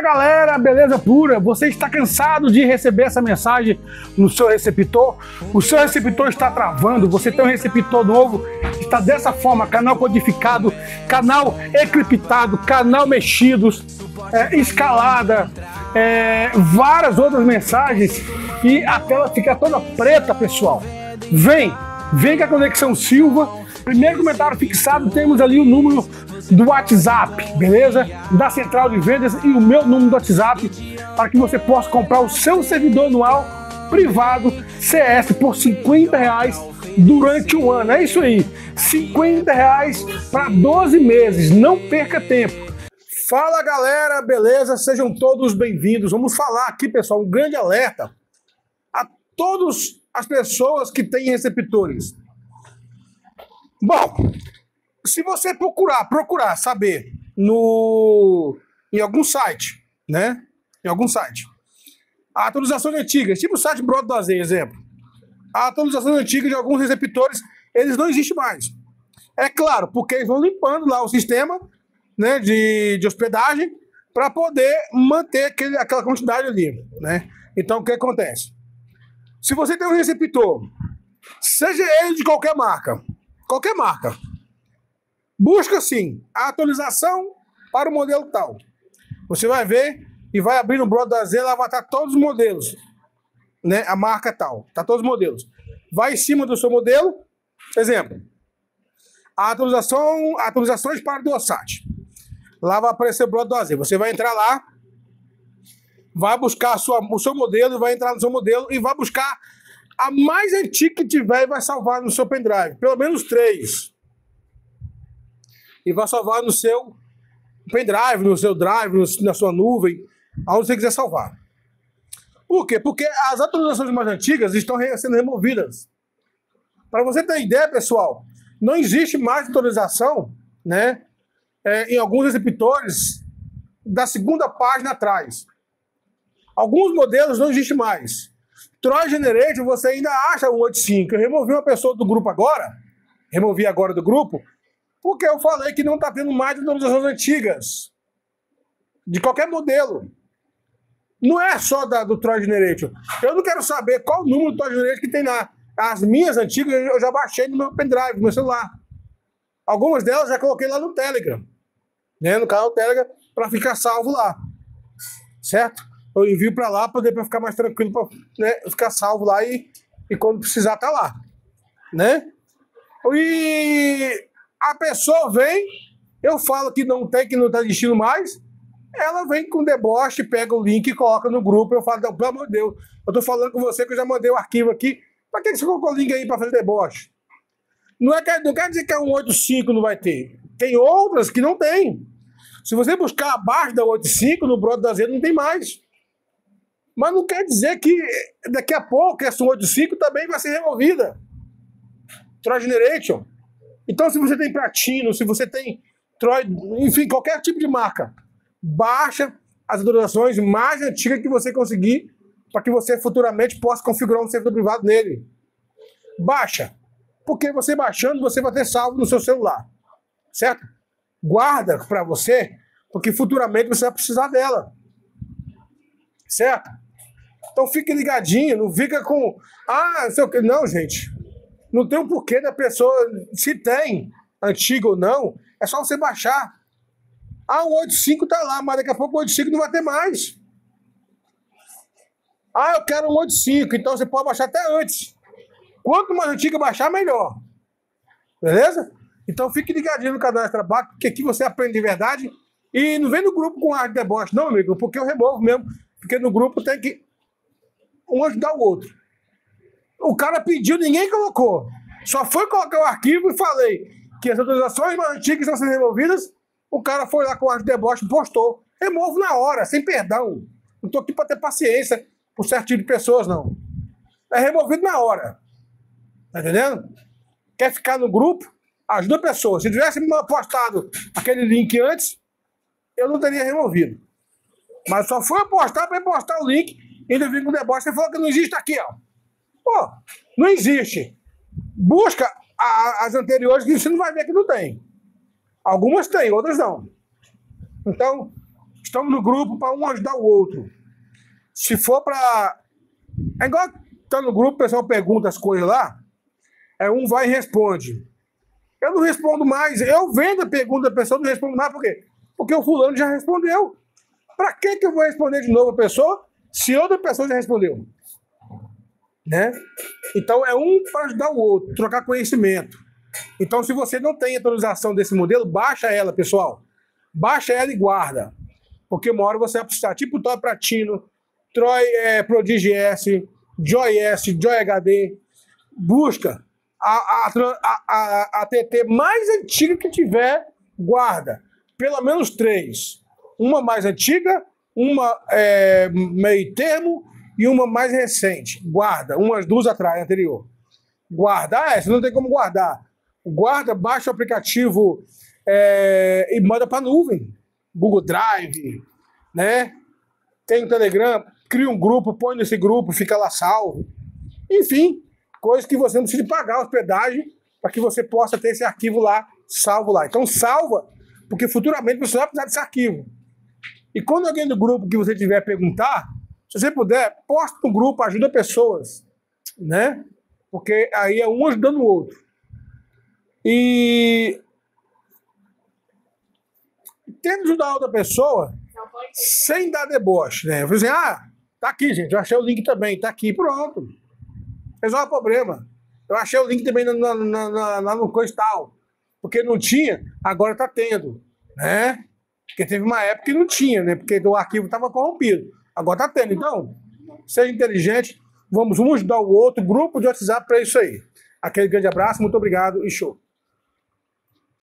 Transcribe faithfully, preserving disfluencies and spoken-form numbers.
galera, beleza pura? Você está cansado de receber essa mensagem no seu receptor? O seu receptor está travando, você tem um receptor novo, está dessa forma, canal codificado, canal encriptado, canal mexidos, é, escalada, é, várias outras mensagens e a tela fica toda preta, pessoal. Vem, vem com a Conexão Silva. Primeiro comentário fixado, temos ali o número do WhatsApp, beleza? Da central de vendas e o meu número do WhatsApp para que você possa comprar o seu servidor anual privado C S por cinquenta reais durante um ano. É isso aí, cinquenta reais para doze meses, não perca tempo. Fala galera, beleza? Sejam todos bem-vindos. Vamos falar aqui, pessoal, um grande alerta a todas as pessoas que têm receptores. Bom, se você procurar, procurar saber no, em algum site, né? Em algum site, a atualizações antigas, tipo o site Broto do Azeite, exemplo. A atualização antiga de alguns receptores, eles não existem mais. É claro, porque eles vão limpando lá o sistema, né, de, de hospedagem para poder manter aquele, aquela quantidade ali, né? Então, o que acontece? Se você tem um receptor, seja ele de qualquer marca, qualquer marca, busca sim a atualização para o modelo tal. Você vai ver e vai abrir no Broto da Z, lá vai estar todos os modelos, né? A marca tal, tá todos os modelos. Vai em cima do seu modelo, exemplo, a atualização, atualizações para o DOSAT. Lá vai aparecer o Broto da Z. Você vai entrar lá, vai buscar a sua, o seu modelo, vai entrar no seu modelo e vai buscar a mais antiga que tiver e vai salvar no seu pendrive. Pelo menos três. E vai salvar no seu pendrive, no seu drive, no, na sua nuvem, aonde você quiser salvar. Por quê? Porque as atualizações mais antigas estão sendo removidas. Para você ter ideia, pessoal, não existe mais atualização, né, é, em alguns receptores da segunda página atrás. Alguns modelos não existe mais. Troy Generator, você ainda acha um oitenta e cinco. Eu removi uma pessoa do grupo agora, removi agora do grupo, porque eu falei que não está tendo mais atualizações antigas. De qualquer modelo. Não é só da, do Troy Generator. Eu não quero saber qual o número do Troy Generator que tem lá. As minhas antigas eu já baixei no meu pendrive, no meu celular. Algumas delas já coloquei lá no Telegram. Né, no canal Telegram, para ficar salvo lá. Certo? Eu envio para lá para ficar mais tranquilo, para, né, ficar salvo lá e, e quando precisar tá lá. Né? E a pessoa vem, eu falo que não tem, que não está existindo mais, ela vem com deboche, pega o link e coloca no grupo. Eu falo, pelo amor de Deus, eu tô falando com você que eu já mandei o arquivo aqui. Para que você colocou o link aí para fazer deboche? Não, é, não quer dizer que é um oitenta e cinco não vai ter. Tem outras que não tem. Se você buscar abaixo da oitenta e cinco, no Broto da Z não tem mais. Mas não quer dizer que daqui a pouco essa oitenta e cinco também vai ser removida. Troy Generation. Então, se você tem Platino, se você tem Troy, enfim, qualquer tipo de marca, baixa as atualizações mais antigas que você conseguir para que você futuramente possa configurar um servidor privado nele. Baixa. Porque você baixando, você vai ter salvo no seu celular. Certo? Guarda para você, porque futuramente você vai precisar dela. Certo? Então fique ligadinho, não fica com... Ah, não sei o que. Não, gente. Não tem um porquê da pessoa, se tem antigo ou não, é só você baixar. Ah, o oitenta e cinco tá lá, mas daqui a pouco o oitenta e cinco não vai ter mais. Ah, eu quero um oitenta e cinco, então você pode baixar até antes. Quanto mais antigo baixar, melhor. Beleza? Então fique ligadinho no canal de trabalho, porque aqui você aprende de verdade. E não vem no grupo com ar de deboche, não, amigo, porque eu removo mesmo. Porque no grupo tem que um ajudar o outro. O cara pediu, ninguém colocou. Só foi colocar o arquivo e falei que as atualizações mais antigas estão sendo removidas. O cara foi lá com o ar de deboche, postou. Removo na hora, sem perdão. Não tô aqui para ter paciência por certo tipo de pessoas, não. É removido na hora. Tá entendendo? Quer ficar no grupo? Ajuda a pessoa. Se tivesse postado aquele link antes, eu não teria removido. Mas só foi postar para postar o link e ele veio com o deboche e falou que não existe aqui, ó. Pô, não existe. Busca a, as anteriores que você não vai ver que não tem. Algumas tem, outras não. Então, Estamos no grupo para um ajudar o outro. Se for para... É igual tá no grupo, o pessoal pergunta as coisas lá, é um vai e responde. Eu não respondo mais. Eu vendo a pergunta da pessoa, não respondo mais. Por quê? Porque o fulano já respondeu. Para que que eu vou responder de novo a pessoa se outra pessoa já respondeu? Né? Então é um para ajudar o outro, trocar conhecimento. Então, se você não tem atualização desse modelo, baixa ela, pessoal. Baixa ela e guarda. Porque uma hora você vai precisar, tipo o Troy Platino, Troy é, Prodigy S, Joy S, Joy H D. Busca a, a, a, a, a T T mais antiga que tiver, guarda. Pelo menos três. Uma mais antiga, uma é, meio termo e uma mais recente. Guarda. Umas duas atrás, anterior. Guarda. Ah, essa não tem como guardar. Guarda, baixa o aplicativo é, e manda para nuvem. Google Drive, né? Tem o Telegram, cria um grupo, põe nesse grupo, fica lá salvo. Enfim, coisas que você não precisa pagar hospedagem para que você possa ter esse arquivo lá, salvo lá. Então salva, porque futuramente você vai precisar desse arquivo. E quando alguém do grupo que você tiver perguntar, se você puder, posta no grupo, ajuda pessoas, né? Porque aí é um ajudando o outro. E tendo ajudar outra pessoa sem dar deboche, né? Eu falei assim, ah, tá aqui, gente, eu achei o link também, tá aqui, pronto. Resolve o problema. Eu achei o link também na, na, na, na, no coisa tal. Porque não tinha, agora tá tendo, né? Porque teve uma época que não tinha, né? Porque o arquivo estava corrompido. Agora tá tendo. Então, seja inteligente, vamos um ajudar o outro, grupo de WhatsApp para isso aí. Aquele grande abraço, muito obrigado e show.